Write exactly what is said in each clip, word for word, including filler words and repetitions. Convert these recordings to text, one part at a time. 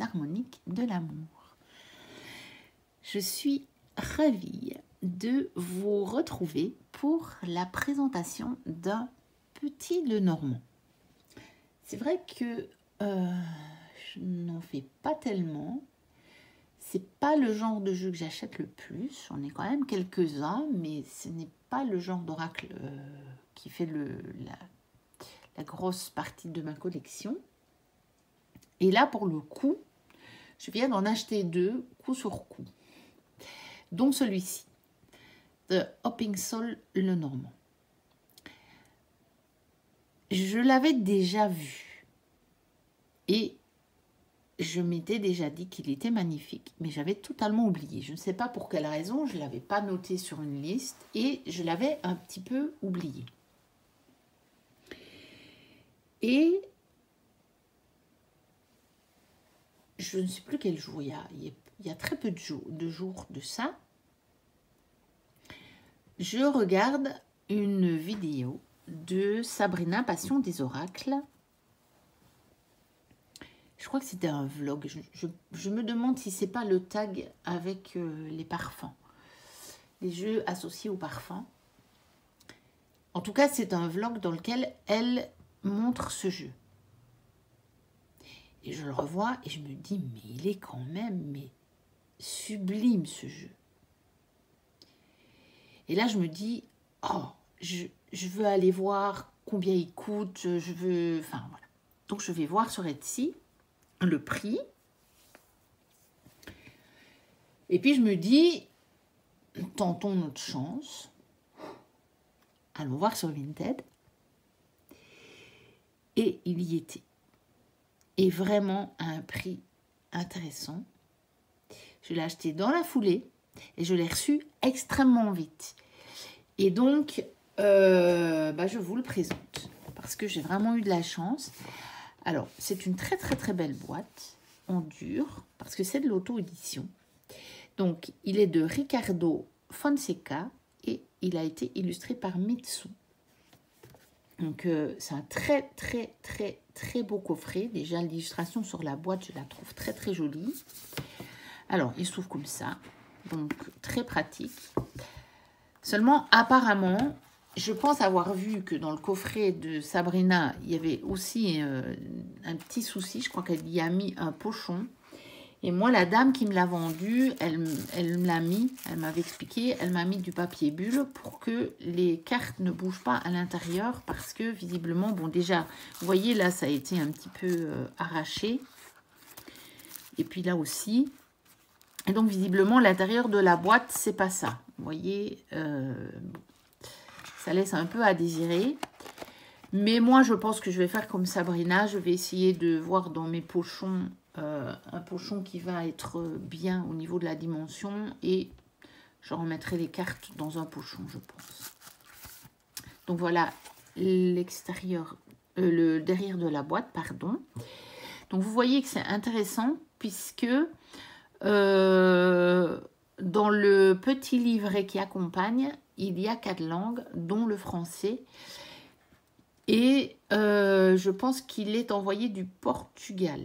harmonique de l'amour. Je suis ravie de vous retrouver pour la présentation d'un petit Lenormand. C'est vrai que euh, je n'en fais pas tellement. C'est pas le genre de jeu que j'achète le plus. J'en ai quand même quelques-uns, mais ce n'est pas le genre d'oracle euh, qui fait le, la, la grosse partie de ma collection. Et là, pour le coup, je viens d'en acheter deux, coup sur coup. Dont celui-ci, The Hopping Soul Lenormand. Je l'avais déjà vu. Et je m'étais déjà dit qu'il était magnifique, mais j'avais totalement oublié. Je ne sais pas pour quelle raison, je ne l'avais pas noté sur une liste et je l'avais un petit peu oublié. Et je ne sais plus quel jour il y a. Il y a très peu de jours de, jours de ça. Je regarde une vidéo de Sabrina Passion des Oracles. Je crois que c'était un vlog. Je, je, je me demande si c'est pas le tag avec euh, les parfums. Les jeux associés aux parfums. En tout cas, c'est un vlog dans lequel elle montre ce jeu. Et je le revois et je me dis, mais il est quand même mais sublime ce jeu. Et là, je me dis, oh, je, je veux aller voir combien il coûte. Je veux... Enfin, voilà. Donc, je vais voir sur Etsy le prix. Et puis je me dis, tentons notre chance. Allons voir sur Vinted. Et il y était. Et vraiment à un prix intéressant. Je l'ai acheté dans la foulée et je l'ai reçu extrêmement vite. Et donc, euh, bah je vous le présente parce que j'ai vraiment eu de la chance. Alors, c'est une très très très belle boîte en dur, parce que c'est de l'auto-édition. Donc, il est de Ricardo Fonseca et il a été illustré par Mitsu. Donc, euh, c'est un très très très très beau coffret. Déjà, l'illustration sur la boîte, je la trouve très très jolie. Alors, il s'ouvre comme ça, donc très pratique. Seulement, apparemment... Je pense avoir vu que dans le coffret de Sabrina, il y avait aussi euh, un petit souci. Je crois qu'elle y a mis un pochon. Et moi, la dame qui me l'a vendu, elle, elle me l'a mis, elle m'avait expliqué, elle m'a mis du papier bulle pour que les cartes ne bougent pas à l'intérieur. Parce que visiblement, bon déjà, vous voyez là, ça a été un petit peu euh, arraché. Et puis là aussi. Et donc visiblement, l'intérieur de la boîte, c'est pas ça. Vous voyez, euh, bon. Ça laisse un peu à désirer. Mais moi, je pense que je vais faire comme Sabrina. Je vais essayer de voir dans mes pochons euh, un pochon qui va être bien au niveau de la dimension. Et je remettrai les cartes dans un pochon, je pense. Donc voilà l'extérieur, euh, le derrière de la boîte, pardon. Donc vous voyez que c'est intéressant puisque euh, dans le petit livret qui accompagne, il y a quatre langues, dont le français. Et euh, je pense qu'il est envoyé du Portugal.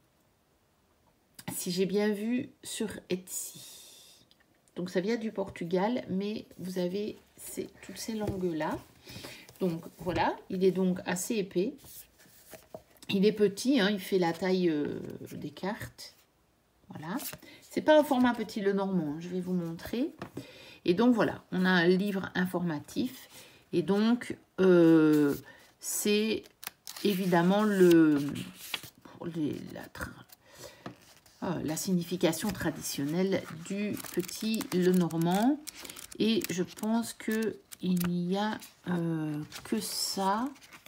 Si j'ai bien vu sur Etsy. Donc ça vient du Portugal, mais vous avez ces, toutes ces langues-là. Donc voilà, il est donc assez épais. Il est petit, hein, il fait la taille euh, des cartes. Voilà. C'est pas un format petit Lenormand, je vais vous montrer. Et donc, voilà, on a un livre informatif. Et donc, euh, c'est évidemment le, pour les, la, euh, la signification traditionnelle du petit Lenormand. Et je pense qu'il n'y a euh, que ça.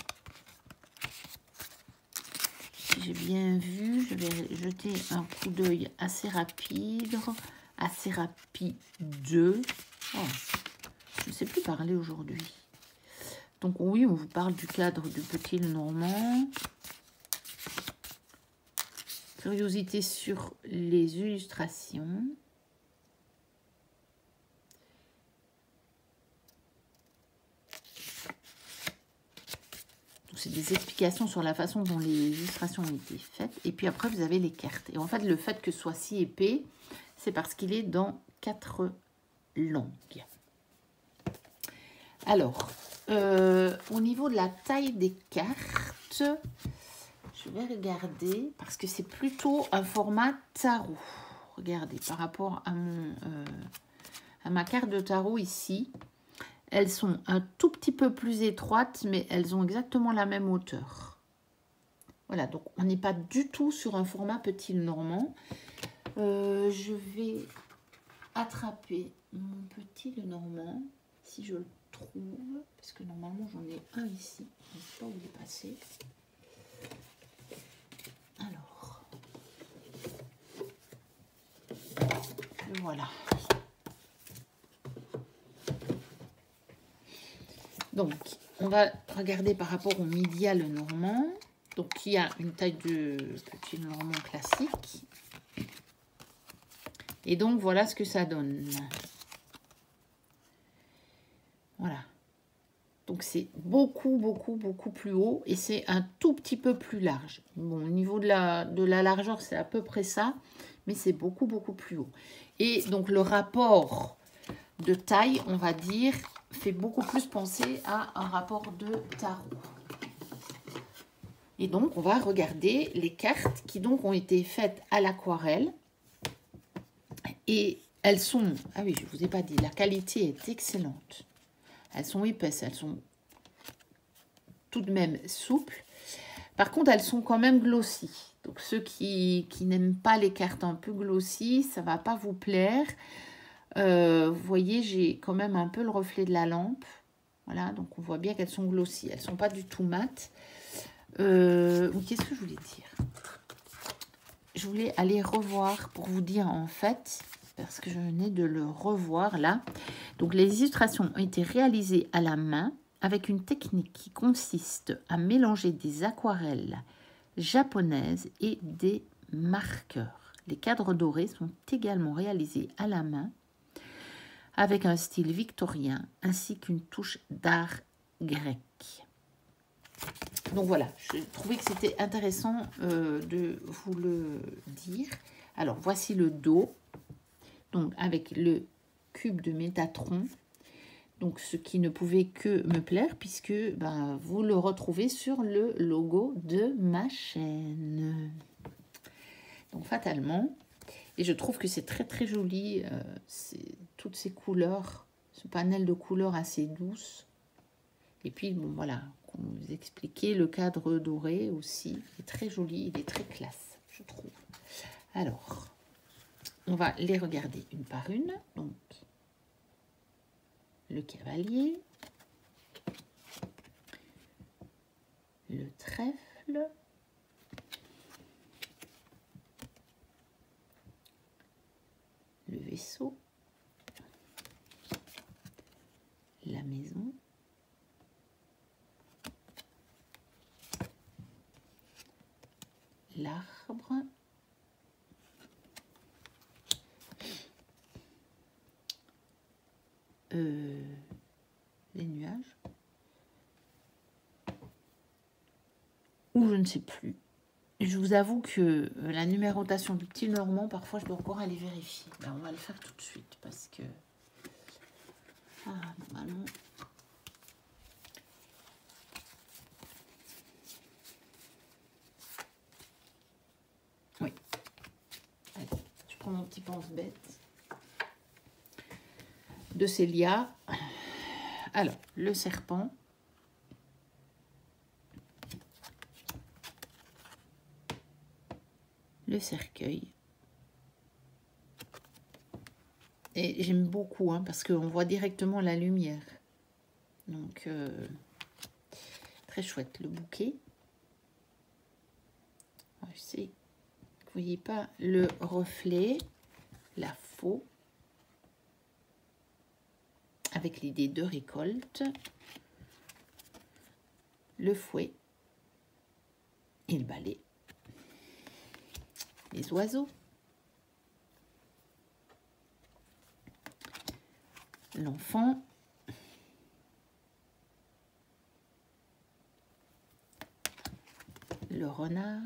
Si j'ai bien vu, je vais jeter un coup d'œil assez rapide. Assez rapide. Oh, je ne sais plus parler aujourd'hui. Donc oui, on vous parle du cadre du petit Lenormand. Curiosité sur les illustrations. c'est des explications sur la façon dont les illustrations ont été faites. Et puis après, vous avez les cartes. Et en fait, le fait que ce soit si épais, c'est parce qu'il est dans quatre langues. Alors, euh, au niveau de la taille des cartes, je vais regarder parce que c'est plutôt un format tarot. Regardez, par rapport à, mon, euh, à ma carte de tarot ici, elles sont un tout petit peu plus étroites, mais elles ont exactement la même hauteur. Voilà, donc on n'est pas du tout sur un format petit normand. Euh, je vais attraper mon petit Lenormand, si je le trouve, parce que normalement j'en ai un ici, je ne sais pas où il est passé. Alors, le voilà. Donc, on va regarder par rapport au Mydia Lenormand. Donc, il y a une taille de petit Lenormand classique. Et donc, voilà ce que ça donne. Voilà. Donc, c'est beaucoup, beaucoup, beaucoup plus haut. Et c'est un tout petit peu plus large. Bon, au niveau de la, de la largeur, c'est à peu près ça. Mais c'est beaucoup, beaucoup plus haut. Et donc, le rapport de taille, on va dire, fait beaucoup plus penser à un rapport de tarot. Et donc, on va regarder les cartes qui donc ont été faites à l'aquarelle. Et elles sont, ah oui, je ne vous ai pas dit, la qualité est excellente. Elles sont épaisses, elles sont tout de même souples. Par contre, elles sont quand même glossy. Donc, ceux qui, qui n'aiment pas les cartes un peu glossy, ça ne va pas vous plaire. Euh, vous voyez, j'ai quand même un peu le reflet de la lampe. Voilà, donc on voit bien qu'elles sont glossy. Elles ne sont pas du tout mates. Euh, Qu'est-ce que je voulais dire? Je voulais aller revoir pour vous dire en fait, parce que je venais de le revoir là. Donc les illustrations ont été réalisées à la main avec une technique qui consiste à mélanger des aquarelles japonaises et des marqueurs. Les cadres dorés sont également réalisés à la main avec un style victorien ainsi qu'une touche d'art grec. Donc voilà, je trouvais que c'était intéressant euh, de vous le dire. Alors voici le dos, donc avec le cube de Métatron, donc ce qui ne pouvait que me plaire puisque ben, vous le retrouvez sur le logo de ma chaîne. Donc fatalement, et je trouve que c'est très très joli, euh, toutes ces couleurs, ce panel de couleurs assez douces. Et puis bon voilà, comme vous expliquez, le cadre doré aussi est très joli, il est très classe, je trouve. Alors, on va les regarder une par une. Donc, le cavalier, le trèfle, le vaisseau, la maison, l'arbre, euh, les nuages, ou je ne sais plus. Je vous avoue que la numérotation du petit Normand, parfois je dois encore aller vérifier. Ben, on va le faire tout de suite parce que ah, normalement. Oui. Allez, je prends mon petit pense-bête de Célia. Alors, le serpent. Le cercueil. Et j'aime beaucoup, hein, parce qu'on voit directement la lumière. Donc, euh, très chouette. Le bouquet. Je sais, vous voyez pas le reflet, la faux, avec l'idée de récolte, le fouet et le balai. Les oiseaux, l'enfant, le renard,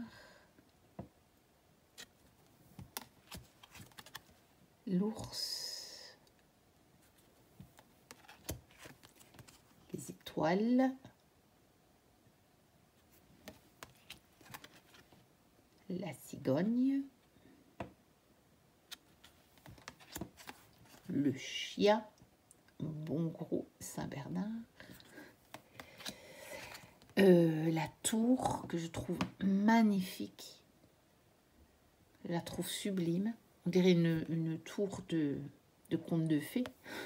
l'ours, les étoiles, la cigogne, le chien, bon gros Saint-Bernard, euh, la tour que je trouve magnifique, je la trouve sublime, on dirait une, une tour de, de conte de fées,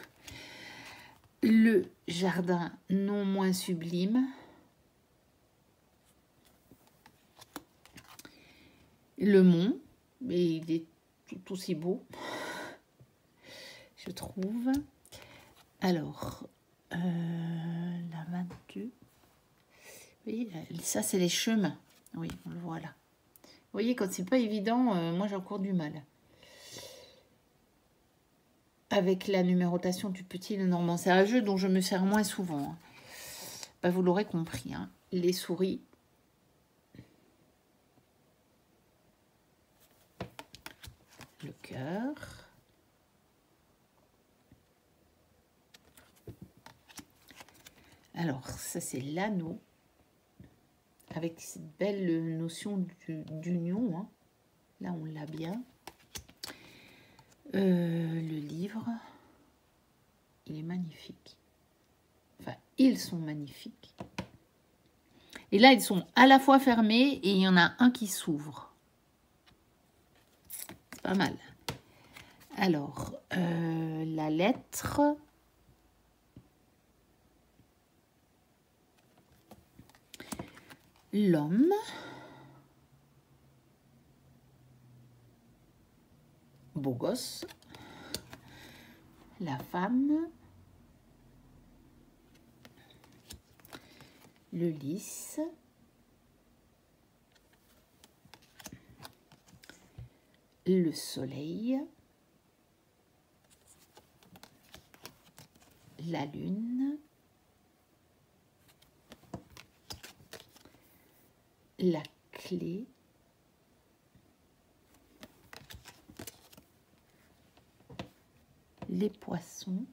le jardin non moins sublime, le mont, mais il est tout aussi beau, je trouve. Alors, euh, la vingt-deux. Oui, ça, c'est les chemins. Oui, on le voit là. Vous voyez, quand c'est pas évident, euh, moi, j'ai encore du mal. Avec la numérotation du petit le normand. C'est un jeu dont je me sers moins souvent. Hein. Ben, vous l'aurez compris. Hein. Les souris. Le cœur. Alors, ça, c'est l'anneau. Avec cette belle notion d'union. Hein. Là, on l'a bien. Euh, le livre. Il est magnifique. Enfin, ils sont magnifiques. Et là, ils sont à la fois fermés et il y en a un qui s'ouvre. C'est pas mal. Alors, euh, la lettre. L'homme. Beau gosse. La femme. Le lys. Le soleil. La lune. La clé. Les poissons.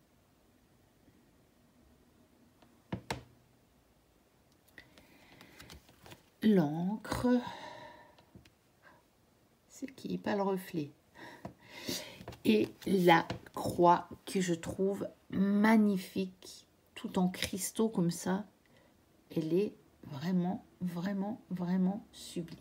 L'encre. Ce qui n'est pas le reflet. Et la croix que je trouve magnifique, tout en cristaux comme ça. Elle est vraiment, vraiment, vraiment sublime.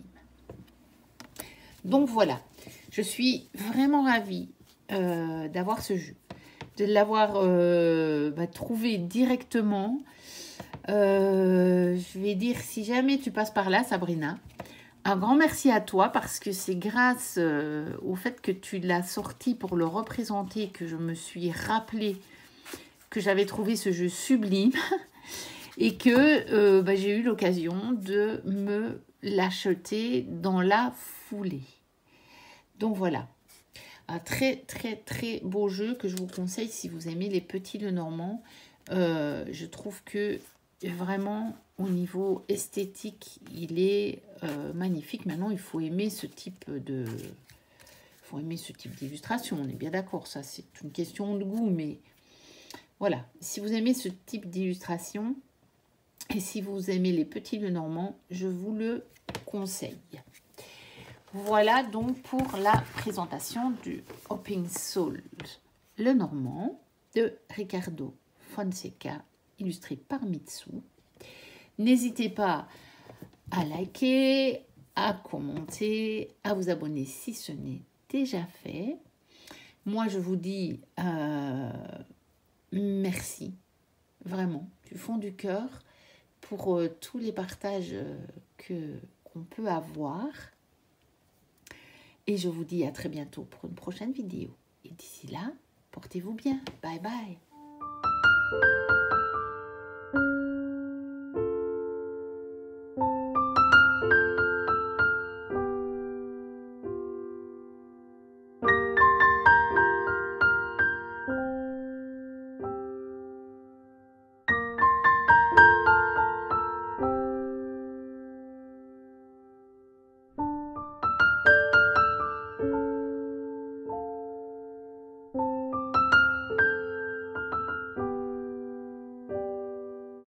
Donc voilà, je suis vraiment ravie euh, d'avoir ce jeu, de l'avoir euh, bah, trouvé directement. Euh, je vais dire, si jamais tu passes par là, Sabrina, un grand merci à toi parce que c'est grâce euh, au fait que tu l'as sorti pour le représenter que je me suis rappelé que j'avais trouvé ce jeu sublime et que euh, bah, j'ai eu l'occasion de me l'acheter dans la foulée. Donc voilà, un très très très beau jeu que je vous conseille si vous aimez les petits Lenormand. Euh, je trouve que vraiment au niveau esthétique il est euh, magnifique. Maintenant il faut aimer ce type de il faut aimer ce type d'illustration, on est bien d'accord, ça c'est une question de goût, mais voilà, si vous aimez ce type d'illustration et si vous aimez les petits Lenormand, je vous le conseille. Voilà donc pour la présentation du Hopping Soul Lenormand de Ricardo Fonseca, illustré par Mitsu. N'hésitez pas à liker, à commenter, à vous abonner si ce n'est déjà fait. Moi, je vous dis euh, merci, vraiment, du fond du cœur, pour euh, tous les partages euh, que qu'on peut avoir. Et je vous dis à très bientôt pour une prochaine vidéo. Et d'ici là, portez-vous bien. Bye bye.